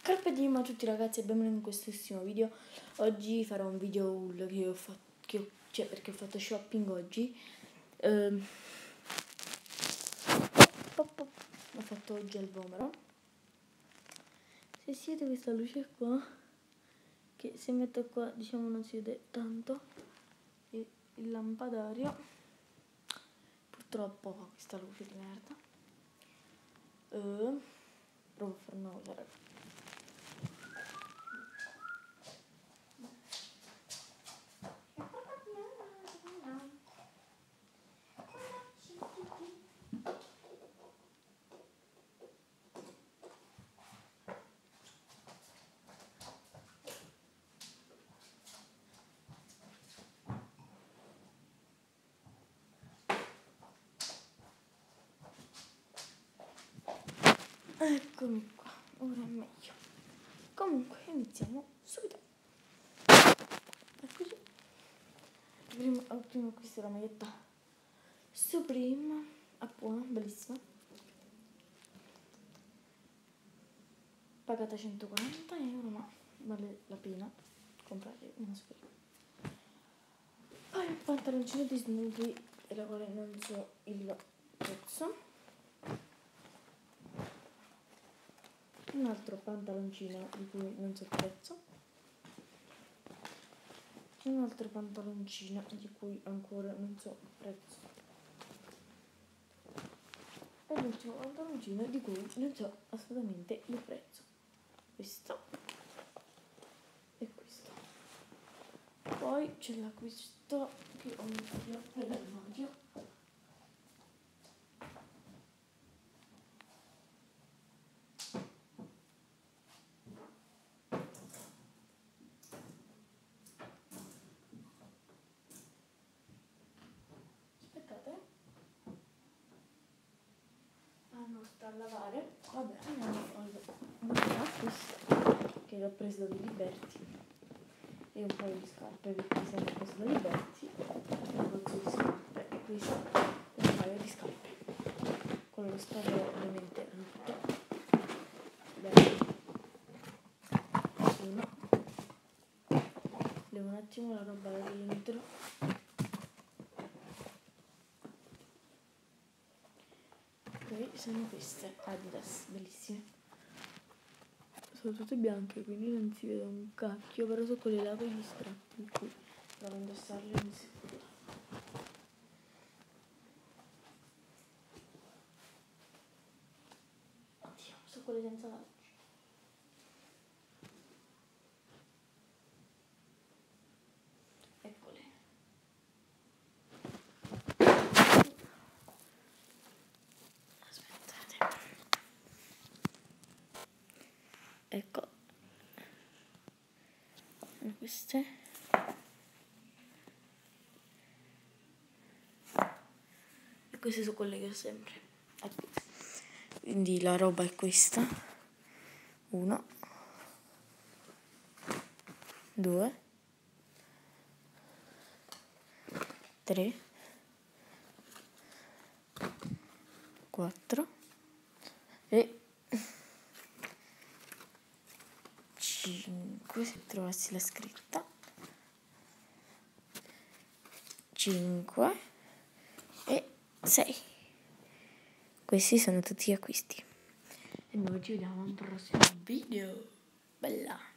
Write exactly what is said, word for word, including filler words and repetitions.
Carpe diem a tutti ragazzi e benvenuti in quest'ultimo video. Oggi farò un video haul che ho fatto, che ho, cioè perché ho fatto shopping oggi. Ehm, pop, pop, ho fatto oggi al Vomero. Se si vede questa luce qua, che se metto qua diciamo non si vede tanto, e il lampadario purtroppo fa questa luce di merda. Ehm, provo a fare una cosa ragazzi. Eccomi qua, ora è meglio. Comunque iniziamo subito. Eccoci. Prima, prima questa è la maglietta Supreme a buono, bellissima. Pagata centoquaranta euro, ma vale la pena comprare una Supreme. Poi un pantaloncino di Snoopy, della quale non so il prezzo. Un altro pantaloncino di cui non so il prezzo. Un altro pantaloncino di cui ancora non so il prezzo. E l'ultimo pantaloncino di cui non so assolutamente il prezzo. Questo e questo. Poi c'è l'acquisto che ho messo nell'armadio. A lavare. Vabbè, andiamo a questo che l'ho preso da Liberty e un paio di scarpe perché se l'ho preso da Liberty un negozio di scarpe e questo è un paio di scarpe con lo scarpe ovviamente rotto. Bene, uno levo un attimo la roba da dentro. Poi sono queste Adidas, bellissime. Sono tutte bianche, quindi non si vede un cacchio, però sono quelle là con gli strappi, in cui provo a indossarle in sicuro. Oddio, sono quelle senza lacci. Eccole. Aspettate. Ecco. Queste. E queste sono quelle che ho sempre. Ecco. Quindi la roba è questa. Uno. Due. Tre. Quattro. E cinque, se trovassi la scritta. cinque e sei. Questi sono tutti gli acquisti. E noi ci vediamo al prossimo video. Bella!